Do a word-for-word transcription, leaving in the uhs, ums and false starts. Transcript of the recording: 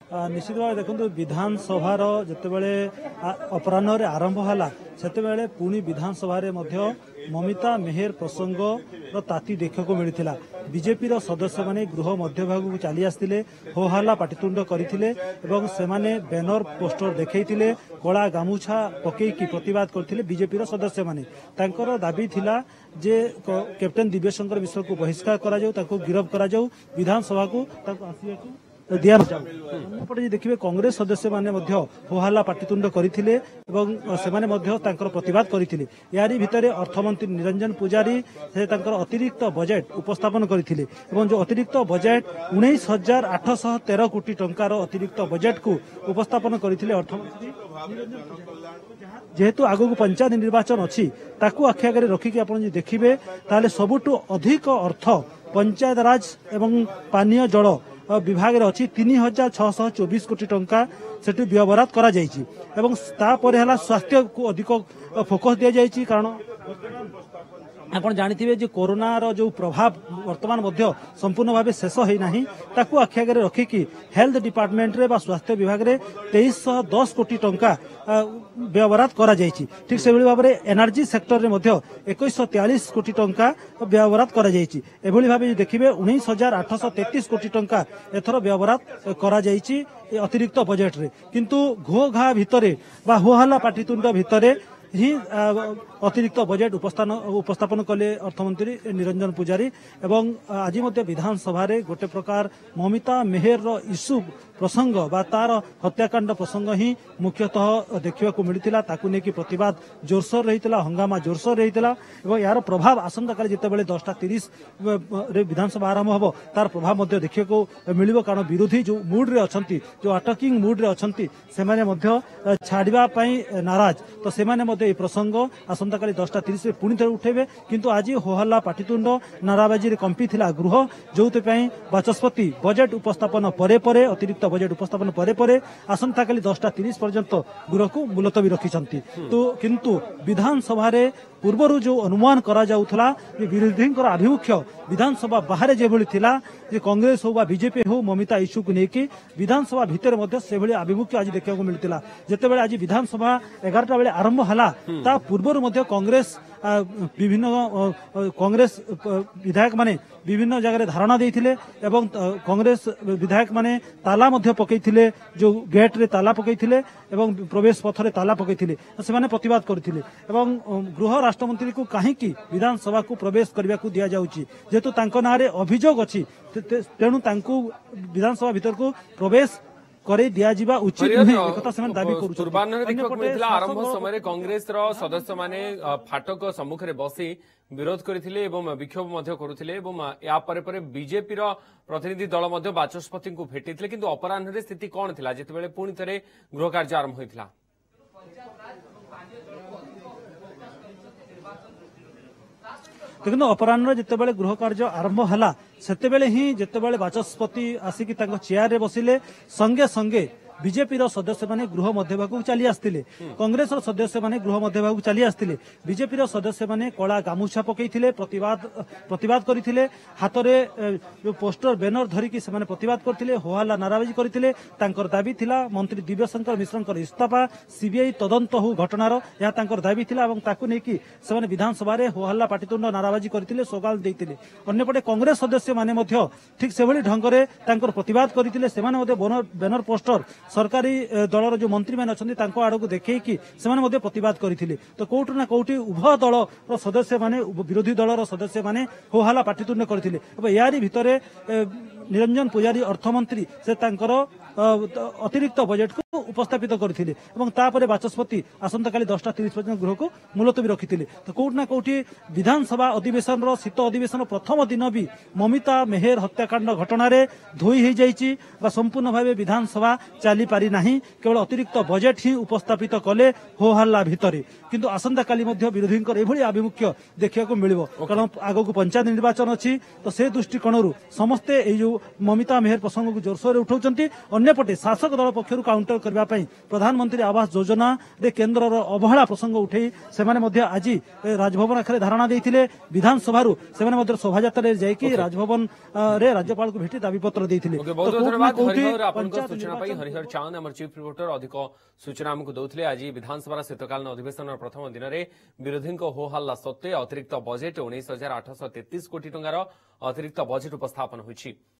निश्चित भाव देखो विधानसभार जितेबाला अपराह्न आरंभ है से पुणी विधानसभा ममिता मेहर प्रसंग ताती देखा मिलता बीजेपी सदस्य माने गृह मध्यभाग को चली आसते होहल्ला पाटितुंड करते बैनर पोस्टर देखते कला गामुछा पकईकी प्रतिवाद करते बीजेपी सदस्य माने तांकर दाबी थिला जे कैप्टेन दिव्य शंकर मिश्र को बहिष्कार करा जाऊ ताको गिरफ्त करा जाऊ विधानसभा को आसिया दिया जाऊ देखिए कांग्रेस सदस्य माने होहल्ला पाटितुंड करते प्रतिवाद करते यारी भितर अर्थमंत्री निरंजन पुजारी से अतिरिक्त बजेट उपस्थापन करते जो अतिरिक्त बजेट उन्नीस हजार आठश तेरह कोटी टंकार अतिरिक्त बजेट को उपस्थापन करते अर्थमंत्री जेहेतु आगु पंचायत निर्वाचन अच्छी ताकू आखि आगे रखिकी आप देखिए ताले सबुठु अधिक अर्थ पंचायत राज एवं पानीय जल विभाग रे अच्छी तीन हजार छःश चौबीस कोटी टंका से व्यवहार करा जायछि एवं तापर है स्वास्थ्य को अधिक फोकस दिया जायछि कारण आप जानते जो कोरोना रो जो प्रभाव वर्तमान मध्य संपूर्ण भाव शेष होना ताकू आखि आगे रखिकी हेल्थ डिपार्टमेंट रे बा स्वास्थ्य विभाग रे तेईस सौ दस कोटी टंका व्यवहार करा जायछि ठीक से भाव में एनर्जी सेक्टर रे मध्य इक्कीस सौ तैंतालीस कोटी टंका व्यवहार करा जायछि एभली भाव देखिए उन्नीस हजार आठश तैंतीस कोटी टंका एथर व्यवहार करा जायछि अतिरिक्त बजेट रे किंतु घो घा भितरे बा होहल्ला पाटितुंड भितरे ही अतिरिक्त बजेट उपस्थान उपस्थापन कले अर्थमंत्री निरंजन पुजारी एवं आज विधानसभा गोटे प्रकार ममिता मेहर रो इश्यू प्रसंग बा तार हत्याकांड प्रसंग ही मुख्यतः देखा मिलता ताकू लेकिन प्रतिवाद जोरसोर रही हंगामा जोरसोर रही यार प्रभाव आसंता काली जितेबाला दसटा तीस विधानसभा आरंभ हम तार प्रभाव देखा मिल कारण विरोधी जो मुड्रे अच्छा जो अटैकिंग मुड्रे अच्छा से छाड़ापी नाराज तो से प्रसंग आसंता काली दसटा तीस पुणी थे उठेबे किंतु आज होहल्ला पाटितुंड नाराबाजी कंपी थिला गृह जो बाचस्पति बजेट उपस्थापन परे परे अतिरिक्त बजेट उपस्थापन परे परे आसंता काली दसटा तीस पर्यंत गृह को मुलतवी रखिछंती तो किंतु विधानसभा रे पूर्वर जो अनुमान करा जाउथला विरोधी आभिमुख्य विधानसभा बाहर जेभली थिला जे कांग्रेस हो बीजेपी हो ममिता इश्यू को लेकिन विधानसभा भितर मध्य से भली आभिमुख्य आज देखा मिलता जितेबाला आज विधानसभा एगारटा बेले आरंभ हला ता पूर्वर मध्य कांग्रेस विभिन्न कांग्रेस विधायक माने विभिन्न जगह धारणा देथिले एवं कांग्रेस विधायक माने ताला मध्य पकईथिले जो गेट रे ताला पकईथिले एवं प्रवेश पथ रे ताला पकईथिले से माने प्रतिवाद करथिले एवं गृह राष्ट्रमंत्री को काहेकि विधानसभा को प्रवेश करबा को दिया जाउची जेतु तांको नारे अभियोग अछि तेणु तांको विधानसभा भीतर को प्रवेश करे दिया जिबा उचित नुहे एकता सेमान दाबी करू पूर्वाह्न देखक मिलथिला आरंभ समय कांग्रेस रो सदस्य माने फाटक सम्मुख रे बसी विरोध करथिले एवं विक्षोभ मध्य करुथिले एवं या परे परे बीजेपी रो प्रतिनिधि दल मध्य बाचस्पति को भेटिथिले किंतु अपराह्न रे स्थिति कोन थिला जेतेबेले पुणी थरे गृह कार्य आरंभ होइथिला देखो अपराह्न जितेबाला गृह कार्य आरंभ है सेतेबेले ही जितेबाला बाचस्पति आसिकी चेयर रे बसिले संगे संगे बीजेपी सदस्य माने गृह मध्यभाग को चली आसते कांग्रेस सदस्य माने गृह मध्यभाग को चली आसते बीजेपी सदस्य माने कला गामुछा पकईथिले प्रतिवाद प्रतिवाद करथिले हाथ रे जो पोस्टर बैनर धरिकी से माने प्रतिवाद करथिले होहल्ला नाराबाजी करथिले तांकर दाबी थिला मंत्री दिव्य शंकर मिश्र इस्तीफा सीबीआई तदंत हो घटनार या तांकर दाबी थिला एवं ताकू नेकी से माने विधानसभा रे होहल्ला पाटितुंड नाराबाजी करथिले सोगाल देथिले अन्यपटे कांग्रेस सदस्य माने मध्य ठीक से भली ढंग रे तांकर प्रतिवाद करथिले से माने मध्य बैनर पोस्टर सरकारी दलर जो मंत्री मैंने अच्छा आड़ को देखी से प्रतिवाद करते तो कौटि ना कौटि उभय दल सदस्य माने विरोधी दलर सदस्य माने होहल्ला पाटितुंड करते यारी भितर निरंजन पुजारी अर्थमंत्री से तांकर अतिरिक्त बजेट को उपस्थापित करते बाचस्पति आसंता काली दसटा तीस पर्यटन गृह को मुलतवी रखी तो कौटि ना कौटि विधानसभा अधिवेशन शीत अधिवेशन प्रथम दिन भी ममिता मेहर हत्याकांड घटना धोई हो संपूर्ण भाव विधानसभा चली पारि नाही केवल अतिरिक्त बजेट ही उपस्थापित कले होहल्ला भितर किंतु आसंता काली विरोधी एभली आभिमुख्य देखा मिल कारण आगक पंचायत निर्वाचन अच्छी तो से दृष्टिकोण समस्ते जो ममिता मेहर प्रसंग को जोरसोर उठाउछंती अन्यपटे शासक दल पक्षर काउंटर करने प्रधानमंत्री आवास योजना रे केन्द्र अवहेला प्रसंग उठे से आज राजभवन आखिर धारणा देते विधानसभा शोभा यात्रा जाकि राजभवन रे राज्यपाल को भेटी दाबीपत्र देते। बहुत बहुत धन्यवाद हरिहर आपन सूचना पाई हरिहर चांद आम चीफ रिपोर्टर अधिक सूचना आमको दौले। आज विधानसभा शीतकालीन अधिवेशन प्रथम दिन में विरोधी हो हल्ला सत्वे अतिरिक्त बजेट उन्नीस हजार आठश तेतीस कोटी टंकार अतिरिक्त बजेट उपस्थापन होइछि।